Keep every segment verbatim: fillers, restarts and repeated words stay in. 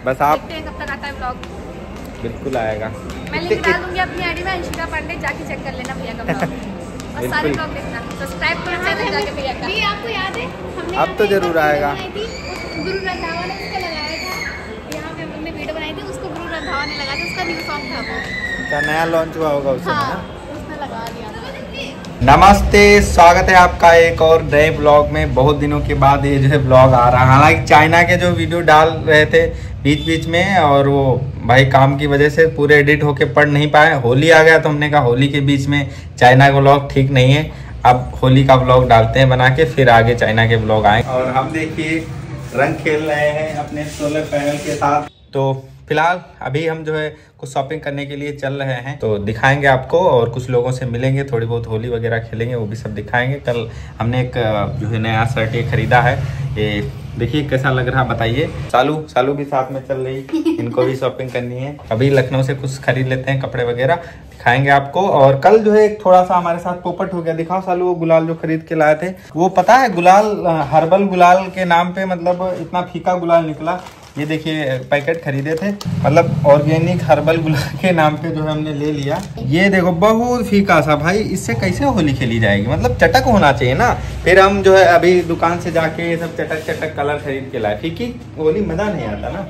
बस आप देखते हैं कब तक आता है ब्लॉग। बिल्कुल आएगा। मैं लिंक डाल दूंगी अपनी आईडी में, अंशिका पांडे, जाके चेक कर लेना भैया का ब्लॉग और सारे ब्लॉग देखना, सब्सक्राइब करो चैनल जाके भैया का। नहीं आपको याद है हमने अब तो जरूर आएगा। गुरु रंधावा ने उसका लगाया था, यहाँ पे हमने वीडियो बनाई थी, उसको गुरु रंधावा ने लगाया था, उसका न्यू सॉन्ग था वो। क्या नया लॉन्च हुआ होगा उसमें? हाँ, उसने लगा दिया था। नमस्ते, स्वागत है आपका एक और नए ब्लॉग में। बहुत दिनों के बाद ये जो है ब्लॉग आ रहा है। हालांकि चाइना के जो वीडियो डाल रहे थे बीच बीच में, और वो भाई काम की वजह से पूरे एडिट होके पढ़ नहीं पाए। होली आ गया तो हमने कहा होली के बीच में चाइना का ब्लॉग ठीक नहीं है, अब होली का ब्लॉग डालते हैं बना के, फिर आगे चाइना के ब्लॉग आए। और हम देखिए रंग खेल रहे हैं अपने सोलर पैनल के साथ। तो फिलहाल अभी हम जो है कुछ शॉपिंग करने के लिए चल रहे हैं, तो दिखाएंगे आपको और कुछ लोगों से मिलेंगे, थोड़ी बहुत होली वगैरह खेलेंगे, वो भी सब दिखाएंगे। कल हमने एक जो है नया शर्ट ये खरीदा है, ये देखिए कैसा लग रहा बताइए। सालू सालू भी साथ में चल रही, इनको भी शॉपिंग करनी है। अभी लखनऊ से कुछ खरीद लेते हैं कपड़े वगैरह, दिखाएंगे आपको। और कल जो है थोड़ा सा हमारे साथ पोपट हो गया। दिखाओ सालू वो गुलाल जो खरीद के लाए थे, वो पता है गुलाल हर्बल गुलाल के नाम पे, मतलब इतना फीका गुलाल निकला। ये देखिए पैकेट खरीदे थे, मतलब ऑर्गेनिक हर्बल गुलाल के नाम पे जो है हमने ले लिया। ये देखो बहुत फीका सा, भाई इससे कैसे होली खेली जाएगी, मतलब चटक होना चाहिए ना। फिर हम जो है अभी दुकान से जाके ये सब चटक चटक कलर खरीद के लाए, फीकी होली मजा नहीं आता ना।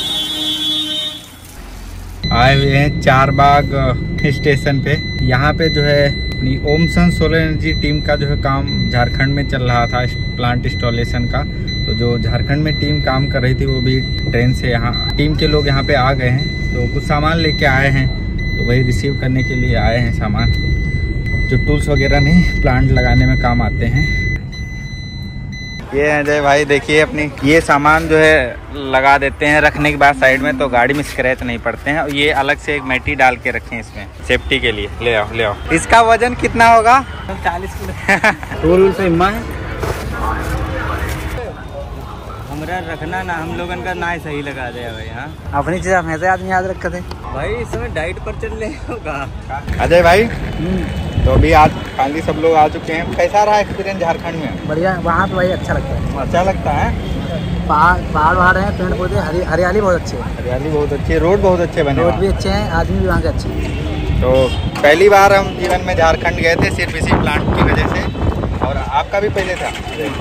आए हुए हैं चार बाग स्टेशन पे। यहाँ पे जो है अपनी ओमसन सोलर एनर्जी टीम का जो है काम झारखंड में चल रहा था, प्लांट इंस्टॉलेशन का। तो जो झारखंड में टीम काम कर रही थी वो भी ट्रेन से यहाँ टीम के लोग यहाँ पे आ गए हैं, तो कुछ सामान लेके आए हैं, तो वही रिसीव करने के लिए आए हैं सामान, जो टूल्स वगैरह नहीं प्लांट लगाने में काम आते हैं। ये अजय भाई देखिए अपनी ये सामान जो है लगा देते हैं रखने के बाद साइड में, तो गाड़ी में स्क्रैच नहीं पड़ते हैं। और ये अलग से एक मैटी डाल के रखें इसमें सेफ्टी के लिए। ले आओ ले आओ। इसका वजन कितना होगा? चालीस किलो। टूल से हमरा रखना ना, हम लोगन का ना सही लगा दे भाई। हाँ अपनी चीज हमेशा आदमी याद रखते थे भाई, इस समय डाइट पर चल रहे होगा। अजय भाई तो अभी आज फाइनली सब लोग आ चुके हैं। कैसा रहा एक्सपीरियंस झारखंड में? बढ़िया, वहाँ पे भाई अच्छा लगता है। अच्छा लगता है। पहाड़ पहाड़ वहाड़ हैं, पेड़ पौधे, हरी हरियाली बहुत अच्छी है। हरियाली बहुत अच्छी है, रोड बहुत अच्छे बने, रोड भी अच्छे हैं, आदमी भी वहाँ के अच्छे हैं। तो पहली बार हम जीवन में झारखंड गए थे सिर्फ इसी प्लांट की वजह से, और आपका भी पहले था।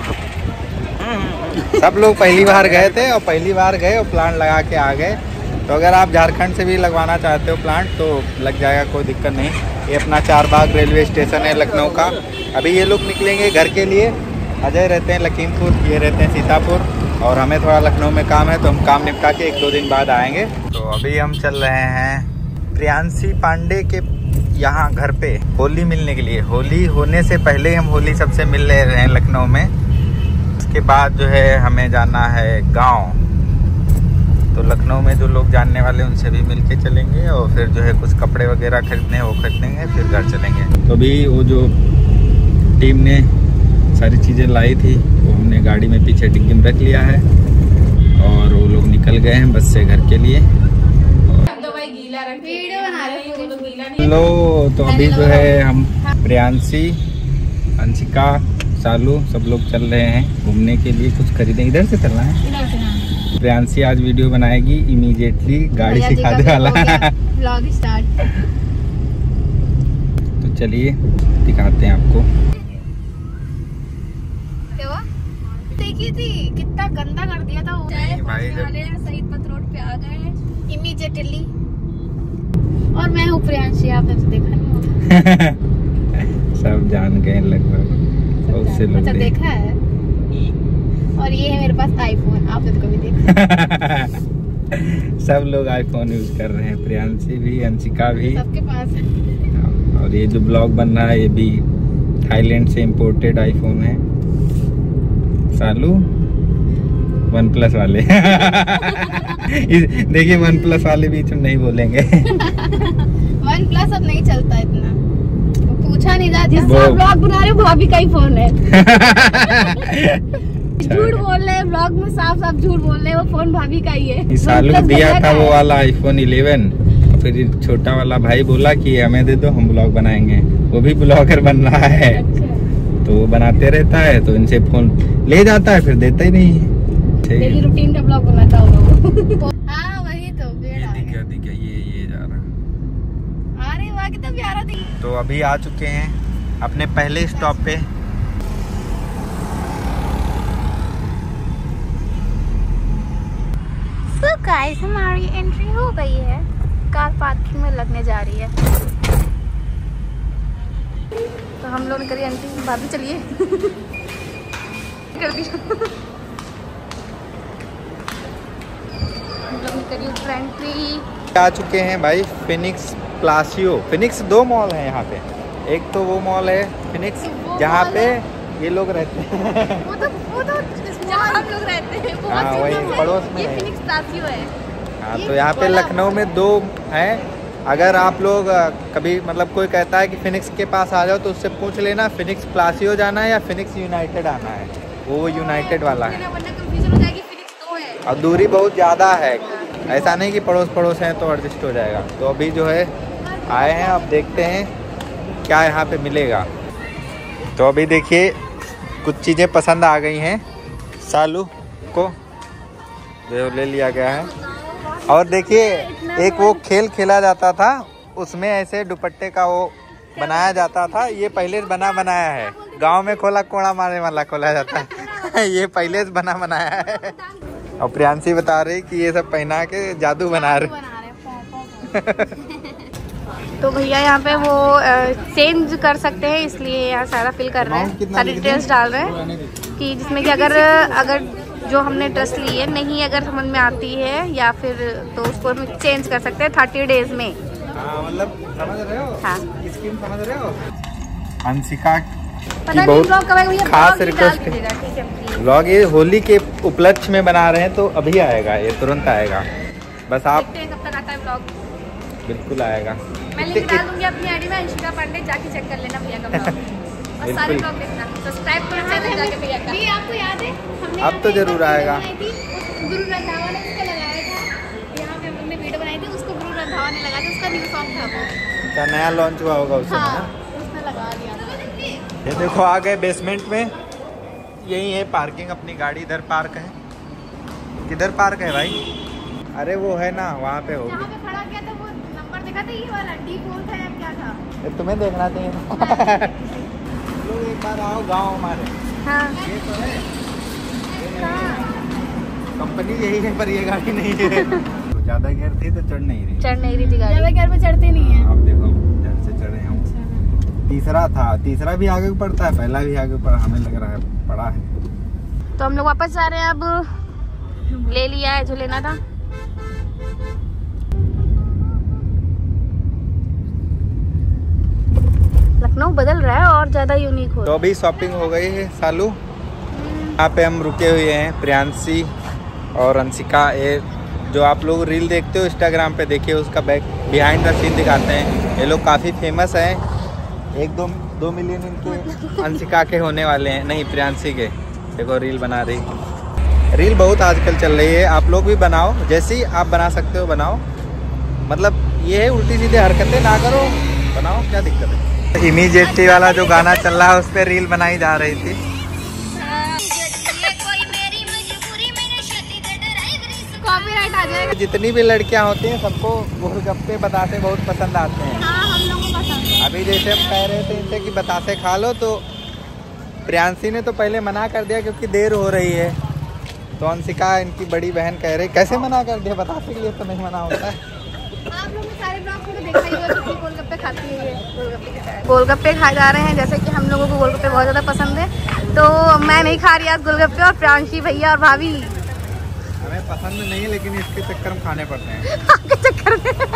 सब लोग पहली बार गए थे और पहली बार गए और प्लांट लगा के आ गए। तो अगर आप झारखंड से भी लगवाना चाहते हो प्लांट तो लग जाएगा, कोई दिक्कत नहीं। ये अपना चार बाग रेलवे स्टेशन है लखनऊ का। अभी ये लोग निकलेंगे घर के लिए। अजय रहते हैं लखीमपुर, ये रहते हैं सीतापुर, और हमें थोड़ा लखनऊ में काम है, तो हम काम निपटा के एक दो दिन बाद आएंगे। तो अभी हम चल रहे हैं प्रियांशी पांडे के यहाँ घर पे होली मिलने के लिए। होली होने से पहले हम होली सबसे मिल रहे हैं लखनऊ में। उसके बाद जो है हमें जाना है गाँव, तो लखनऊ में जो लोग जानने वाले उनसे भी मिलके चलेंगे, और फिर जो है कुछ कपड़े वगैरह खरीदने हैं वो खरीदेंगे, फिर घर चलेंगे। तो अभी वो जो टीम ने सारी चीज़ें लाई थी वो हमने गाड़ी में पीछे डिग्गी में रख लिया है, और वो लोग निकल गए हैं बस से घर के लिए। लो तो अभी जो है हम प्रियांशी, अंशिका, सालू सब लोग चल रहे हैं घूमने के लिए, कुछ खरीदेंगे। इधर से चलना है। प्रियांशी आज वीडियो बनाएगी इमीडिएटली, गाड़ी सिखाने वाला व्लॉग स्टार्ट। तो चलिए दिखाते हैं आपको। देखी थी कितना गंदा कर दिया था वो। भाई शहीद पथ रोड पे आ गए इमीडिएटली। और मैं हूँ प्रियांशी, आपने तो देखा नहीं होगा। सब जान गए लगभग, बहुत से लोग अच्छा देखा है। और ये है मेरे पास आईफोन, आपने तो कभी देखा? सब लोग आईफोन यूज कर रहे हैं, प्रियांशी भी, अंशिका भी, सबके पास है। और ये जो ब्लॉग बन रहा है ये भी थाईलैंड से इम्पोर्टेड आईफोन है। सालू वन प्लस वाले देखिए वन प्लस वाले बीच में नहीं बोलेंगे। वन प्लस अब नहीं चलता इतना, पूछा नहीं था। जिस ब्लॉग बना रहे वो अभी का ही फोन है। झूठ बोल रहे हैं ब्लॉग में, साफ साफ झूठ बोल रहे हैं, वो फोन भाभी का ही है। सालू दिया था वो वाला आईफोन इलेवन, फिर छोटा वाला भाई बोला कि हमें दे दो हम ब्लॉग बनाएंगे। वो भी ब्लॉगर बन रहा है। अच्छा। तो वो बनाते रहता है, तो इनसे फोन ले जाता है फिर देता ही नहीं है। डेली रूटीन का ब्लॉग बनाता होगा वो। हाँ तो अभी आ चुके हैं अपने पहले स्टॉप पे। So guys, हमारी एंट्री हो गई है, कार पार्किंग में लगने जा रही है। तो हम लोग ने करी एंट्री, भाभी चलिए कर दी। हम लोग ने करी ऊपर एंट्री। आ चुके हैं भाई फिनिक्स प्लासियो। फिनिक्स दो मॉल हैं यहाँ पे, एक तो वो मॉल है फिनिक्स जहाँ पे ये लोग रहते हैं। वो तो वो तो जहाँ हम लोग रहते हैं वो हाँ, वही पड़ोस में ये है। फिनिक्स प्लासियो है। हाँ, तो यहाँ पे लखनऊ में दो हैं। अगर आप लोग अ, कभी मतलब कोई कहता है कि फिनिक्स के पास आ जाओ तो उससे पूछ लेना फिनिक्स प्लासियो जाना है या फिनिक्स यूनाइटेड आना है। वो यूनाइटेड वाला है वरना कंफ्यूजन हो जाएगी, फिनिक्स दो है। और दूरी बहुत ज़्यादा है, ऐसा नहीं कि पड़ोस पड़ोस हैं तो एडजस्ट हो जाएगा। तो अभी जो है आए हैं, अब देखते हैं क्या यहाँ पे मिलेगा। तो अभी देखिए कुछ चीज़ें पसंद आ गई हैं सालू को, जो ले लिया गया है। और देखिए एक वो खेल खेला जाता था, उसमें ऐसे दुपट्टे का वो बनाया जाता था। ये पहले से बना बनाया है, गांव में खोला कोड़ा मारने वाला खोला जाता है। ये पहले से बना बनाया है। और प्रियांशी बता रही कि ये सब पहना के जादू बना रहे। तो भैया यहाँ पे वो चेंज कर सकते हैं, इसलिए यहाँ सारा फिल कर रहे हैं, सारी डिटेल्स डाल रहे हैं कि जिसमें कि अगर अगर जो हमने ड्रेस ली है नहीं अगर समझ में आती है या फिर तो उसको हम चेंज कर सकते हैं थर्टी डेज में। हाँ, मतलब समझ रहे हो? हाँ, स्कीम समझ रहे हो? अंशिका पता की नहीं बहुत ब्लॉग कब आएगा भैया, खास ब्लॉग ही डाल रिक्वेस्ट दीजिएगा, ठीक है प्लीज। ब्लॉग ये होली के उपलक्ष्य में बना रहे हैं तो अभी आएगा, ये तुरंत आएगा। बस आप देखते हैं कब तक आता है ब्लॉग। बिल्कुल आएगा। मैं लिंक डाल दूंगी अपनी आईडी में, अंशिका पांडे, जाके चेक कर लेना भैया का ब्लॉग और सारे ब्लॉग देखना, सब्सक्राइब करो चैनल जाके भैया का। ये आपको याद है हमने अब तो जरूर आएगा। गुरु रंधावा ने उसका लगाया था, यहाँ पे हमने वीडियो बनाई थी, उसको गुरु रंधावा ने लगाया था, उसका न्यू सॉन्ग था वो। क्या नया लॉन्च हुआ होगा उसमें? हाँ, ना? उसने लगा दिया था। ये देखो आ गए बेसमेंट में। यही है पार्किंग, अपनी गाड़ी इधर पार्क है। किधर पार्क है भाई? अरे वो है ना, वहाँ पे होगी। जहाँ पे खड़ा किया था वो नंबर देखा था, ये वाला डी फोर था या क्या था? ये तुम्हें देखना चाहिए। लोग एक बार आओ गाँव हमारे। हाँ, ये तो है, कंपनी यही है पर ये गाड़ी नहीं है। तो ज्यादा गियर थी तो चढ़ नहीं रही, चढ़ नहीं रही थी गाड़ी, ज्यादा घर में चढ़ते नहीं है। आप देखो जब से चढ़े हम। तीसरा था, तीसरा भी आगे पड़ता है, पहला भी आगे पड़ा, हमें लग रहा है पड़ा है। तो हम लोग वापस जा रहे हैं, अब ले लिया है जो लेना था। लखनऊ बदल रहा है और ज्यादा यूनिक हो तो रहा है। अभी शॉपिंग हो गई है सालू। यहाँ पे हम रुके हुए हैं, प्रियांशी और अंशिका। ये जो आप लोग रील देखते हो इंस्टाग्राम पे, देखिए उसका बैक बिहाइंड द सीन दिखाते हैं। ये लोग काफ़ी फेमस हैं, एक दो दो मिलियन इनके अंशिका के होने वाले हैं, नहीं प्रियांशी के। देखो रील बना रही, रील बहुत आजकल चल रही है। आप लोग भी बनाओ, जैसी आप बना सकते हो बनाओ। मतलब ये है उल्टी सीधे हरकतें ना करो, बनाओ, क्या दिक्कत है। इमीडिएटली वाला जो गाना चल रहा है उस पर रील बनाई जा रही थी। कॉपीराइट आ जाएगा। जितनी भी लड़कियां होती हैं सबको गोलगप्पे बतासे बहुत पसंद आते हैं। हाँ, हम लोगों को पसंद है। अभी जैसे हम कह रहे थे इनसे कि बतासे खा लो, तो प्रियांशी ने तो पहले मना कर दिया क्योंकि देर हो रही है। तो अंशिका इनकी बड़ी बहन कह रही कैसे मना कर दिया, बतासे के लिए तो नहीं मना होता है। आप लोगों ने सारे ब्लॉग में देखा ही होगा कि गोलगप्पे खाती है ये। गोलगप्पे गोलगप्पे खाए जा रहे हैं, जैसे कि हम लोगों को गोलगप्पे बहुत ज़्यादा पसंद है। तो मैं नहीं खा रही आज गोलगप्पे, और प्रियांशी भैया और भाभी हमें पसंद नहीं है लेकिन इसके चक्कर में खाने पड़ते हैं। के चक्कर में।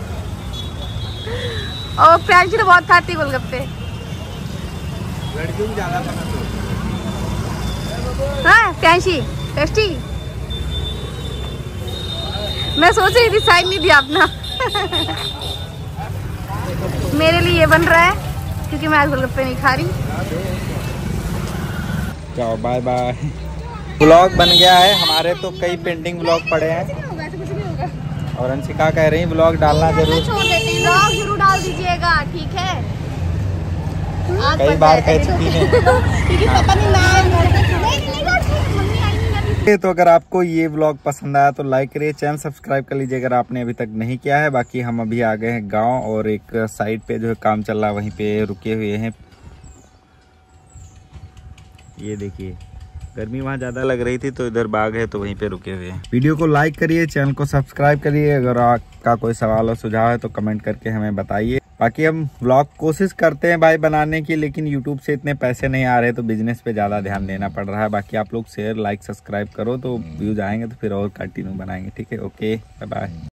और प्रियांशी तो बहुत खाती है गोलगप्पे। लड़कियों को ज़्यादा पसंद होता है। हाँ प्रियांशी टेस्टी। मैं सोच रही थी साइन नहीं दिया अपना। मेरे लिए ये बन रहा है क्योंकि मैं आज गोलगप्पे नहीं खा रही। चलो बाय बाय। ब्लॉग बन गया है हमारे, तो कई पेंडिंग ब्लॉग पड़े हैं और अंशिका कह रही ब्लॉग डालना जरूर। छोड़ देते हैं, ब्लॉग जरूर डाल दीजिएगा, ठीक है। कई बार कह चुकी है। क्योंकि पता नहीं ना मम्मी आई नहीं, तो अगर आपको ये व्लॉग पसंद आया तो लाइक करिए, चैनल सब्सक्राइब कर लीजिए अगर आपने अभी तक नहीं किया है। बाकी हम अभी आ गए हैं गांव और एक साइड पे जो है काम चल रहा है वहीं पे रुके हुए हैं। ये देखिए गर्मी वहाँ ज़्यादा लग रही थी तो इधर बाग है तो वहीं पे रुके हुए हैं। वीडियो को लाइक करिए, चैनल को सब्सक्राइब करिए। अगर आपका कोई सवाल और सुझाव है तो कमेंट करके हमें बताइए। बाकी हम व्लॉग कोशिश करते हैं भाई बनाने की, लेकिन यूट्यूब से इतने पैसे नहीं आ रहे तो बिजनेस पे ज़्यादा ध्यान देना पड़ रहा है। बाकी आप लोग शेयर लाइक सब्सक्राइब करो तो व्यूज आएंगे तो फिर और कंटिन्यू बनाएंगे। ठीक है, ओके, बाय बाय।